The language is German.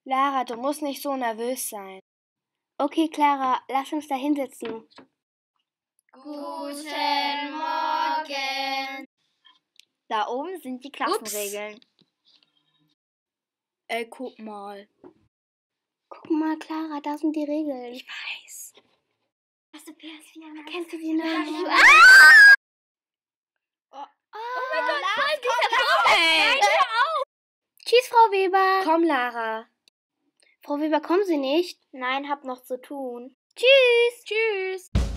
Lara, du musst nicht so nervös sein. Okay, Clara, lass uns da hinsetzen. Guten Morgen. Da oben sind die Klassenregeln. Ey, guck mal. Guck mal, Clara, da sind die Regeln. Ich weiß. Hast du PS4? Kennst du die noch? Oh mein Gott, voll dieser Tschüss, Frau Weber. Komm, Lara. Frau Weber, kommen Sie nicht? Nein, hab noch zu tun. Tschüss. Tschüss.